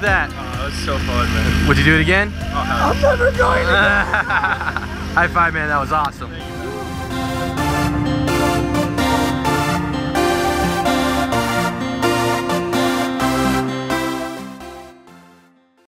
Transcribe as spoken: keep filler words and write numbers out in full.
that? Oh, that was so fun, man. Would you do it again? Oh, I'm never going to. High five, man. That was awesome.